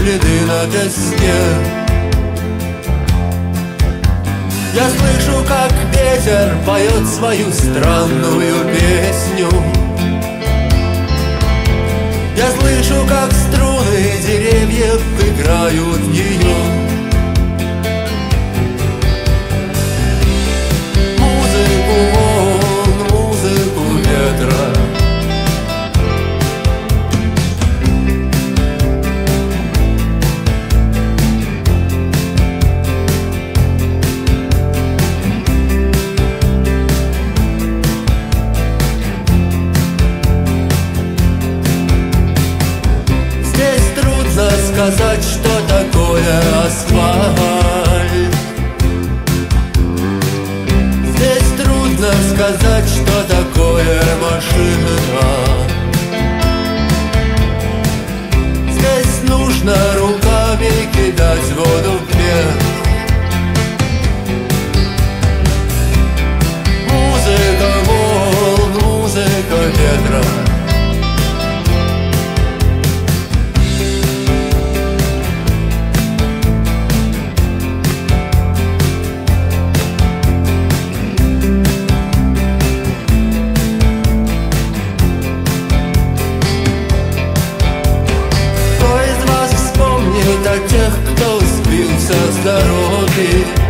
следы на песке. Я слышу, как ветер поет свою странную песню. Я слышу, как струны деревьев играют в нее. Музыку волн, музыку ветра. Сказать, что такое асфальт. Здесь трудно сказать, что такое машина. Здесь нужно руками кидать воду вверх. Музыка волн, музыка ветра. О тех, кто сбился с дороги.